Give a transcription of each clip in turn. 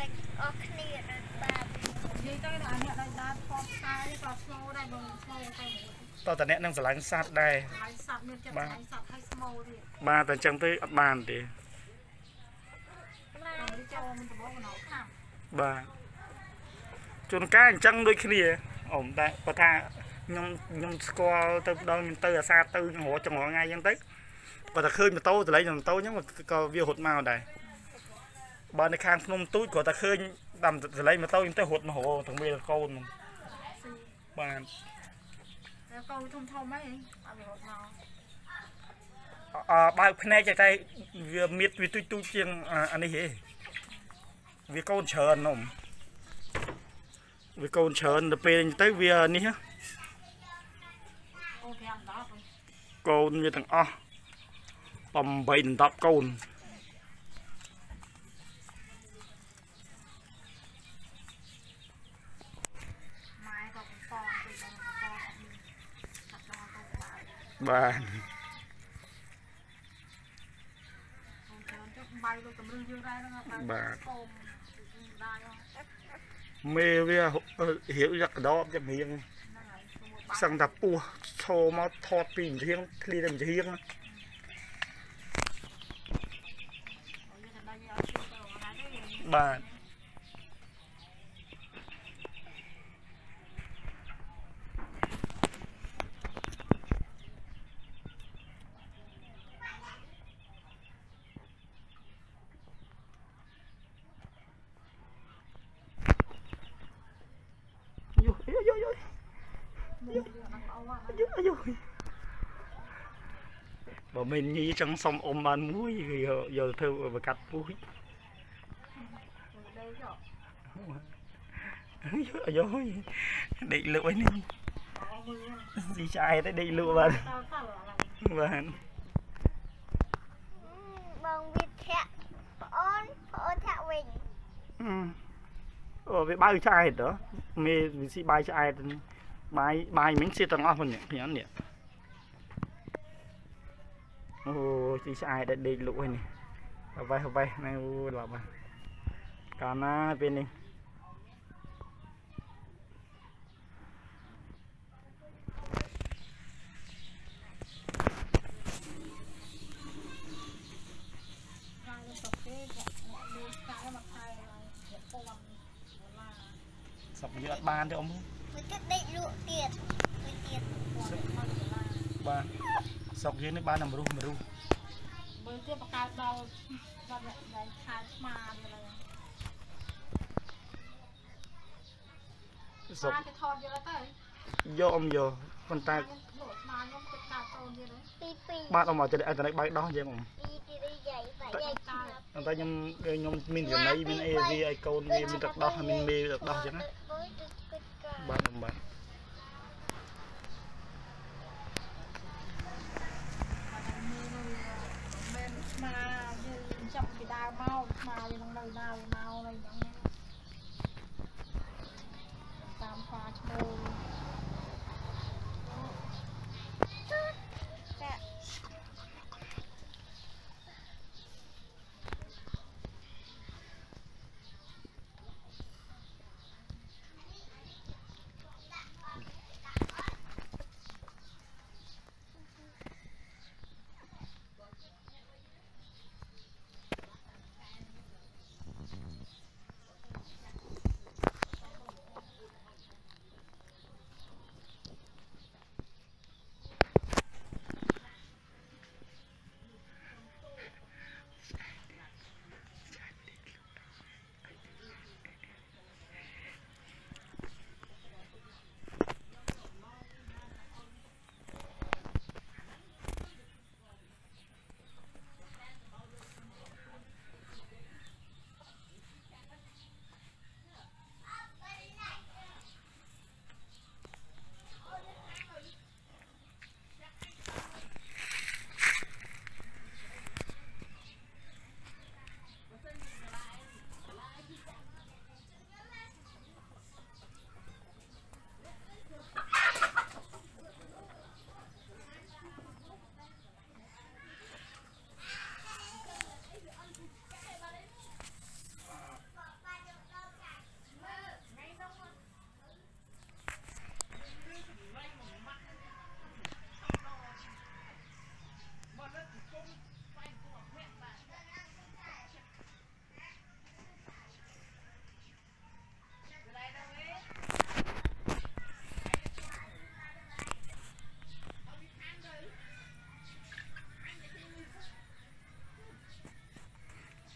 ต่อแต่เนี้ยนั่งสลายสัตว์ได้บ้าแต่จังตื้ออัดบานดิบ้าจนก้าจังด้วยขี้เนี่ยผมแต่พอท่ายงสกอร์ตัวดองมันตื้อซาตื้อหัวจังหัวง่ายยังตื้อพอแต่คืนมันโตแต่ไรมันโตยังมันก็วิวหดมาได้บ้านในข้างพนมตุ้ยก็แต่คืนดำแต่ไรมันโตยังตื้อหดมาหัวถึงเวลาโกนบ้านแล้วก็ทุ่มทอมไหมเอาไปหดมาบ้านพนักใจเวียมิดวิตุยเชียงอันนี้เหรอวิโกนเชิญนมวิโกนเชิญแต่เป็นtớiเวียนี่ฮะโกนnhư thằng o tầm bình tập côn bà mê với hiểu giặc đó cho miệng sang đập ua thô mà thọt tìm thiêng đi làm thiêng bà bà mình như trong sông ôm bàn muối giờ thơ và cắt muối rồi định lựa đi gì trai đấy định lựa bạn bạn bằng vịt thẹn ôn thẹn mình với bao trai đó mê gì bài trai bài mình sẽ tăng hơn nhỉ nhỉ ồ chị sai đã đi lụi này học vai này là mà còn bên này sọc như ban cho ông với cách định lụa tiền ba sọc dưới nó ba nằm ru với cái bạc cao đâu và lại khai mà sọc cái thon vô tới vô ông vô con ta ba ông mà cho để này bay đó vậy mà người ta nhom mình giờ này mình evi ai con mình đặt đó mình mê đặt đó chứ ba năm bạn mà chậm thì đào mau mà bằng đời nào này tam khoa chô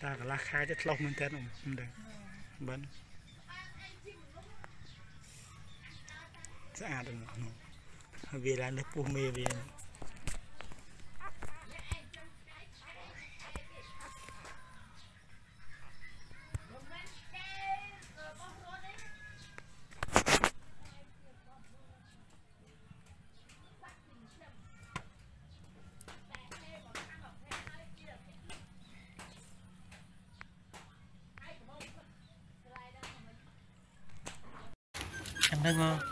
ta cả lá khai chất lông mình tên không được bắn sẽ được vì là nước pu mê vì ăn đây ngon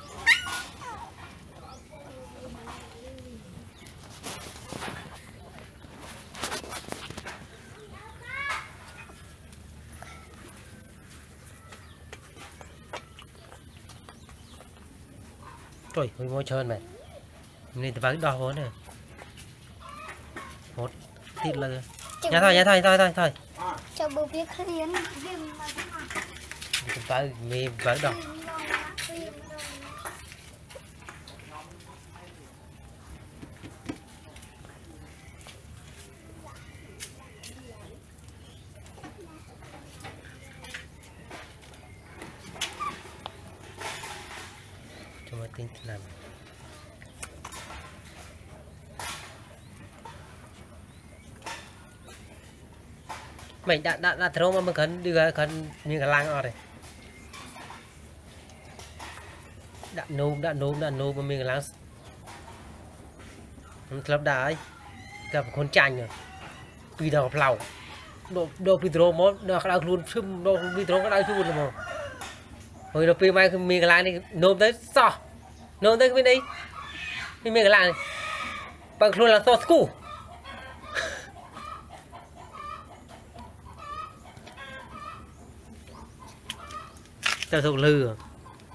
trời ơi môi trơn này nên vắng đo vốn này một thịt là thôi cho bố biết khuyến chúng ta mì vắng đo cho mà tinh làm mình đã throw mà mình cần đưa cần như cái lang ở đây đã nôm mà mình cái lang club đá gặp con chanh rồi vì đầu plau đồ video món đồ cái luôn phim đồ video cái đau luôn mà hồi đầu phim mai mình cái lang này nôm tới sao nôm tới bên đây mình cái lang này bằng luôn là so school tao thuộc lư à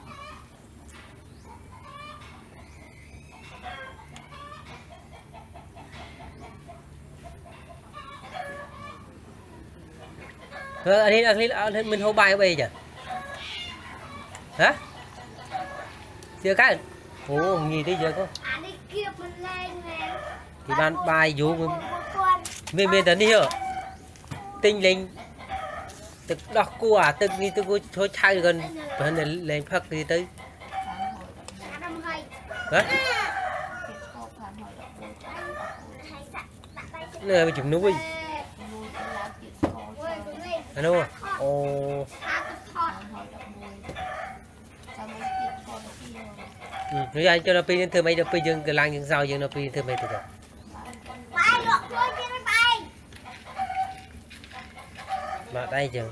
anh ấy mình hô bài bây giờ hả chưa cái ồ gì thế giờ có thì ban bài vô mình tấn đi hả tinh linh tức đọc của tức đi tôi có thôi thay gần hơn là lên phát đi tới hả này bị chụp núi anh đâu ồ nếu anh cho nó pin thưa mấy đợt pin dừng cái lang dừng sau dừng nó pin thưa mấy từ từ mà đây chừng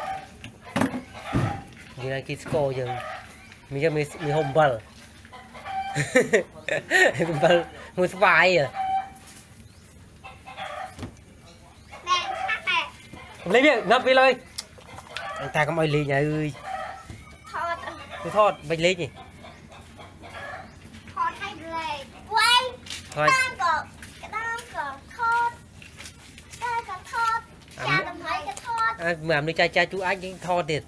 như là Kisco chừng mình cho mình home ball ball một vài à lấy việc ngập điเลยanh ta có mọi ly nhà ơi tôi thọt bạch ly nhỉ thọt hay lề quay thôi cái đam thọt cái thọt cha làm mấy cái thọt mà đi cha chú anh những thọt tiền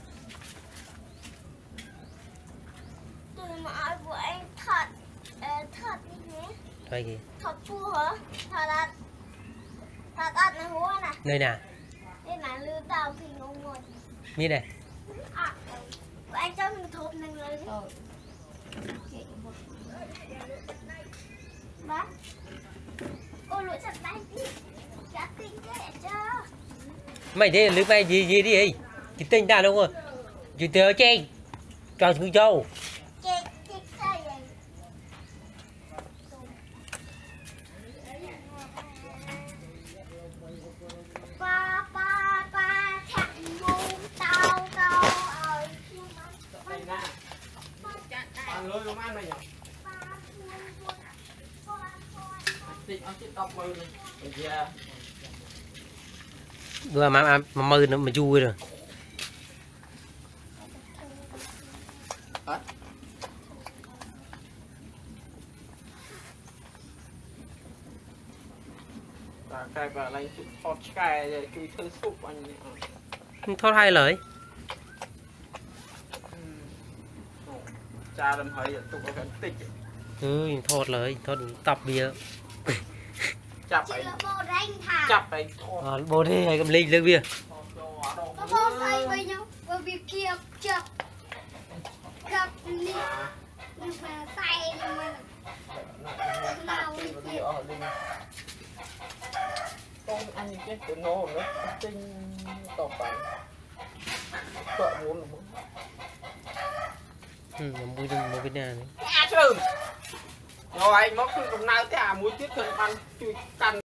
tôi nói của anh thọt thọt như thế thôi kì thọt chua hả thọt ăn này húa nè nơi nào đây là lư tao thì ngon ngon mi này anh cho mình thộp này rồi bác cô lụi chặt tay đi cá kinh cái cho mày đây lưới bay gì đi chị tinh ta đúng không chị tớ chen cho chú châu vừa mà mơ nó mà vui rồi cái bà lấy thọt cái chui thơ súp anh thốt hai lời cha làm hơi tụi cái tích thốt lời thốt tập bia chập chị ấy là bò đánh thả chập ấy bố thế hay cầm ly lương bia có bò xây bây nhau bởi vì kia chập gặp đi nhưng mà tay nhưng mà nào đi kia con ăn cái của nó nữa tinh tỏ phải vợ muốn là muốn mùi đừng mùi bên nhà này à chứ rồi anh móc từ cầm nào thế à muối tiết cần ăn chui cằn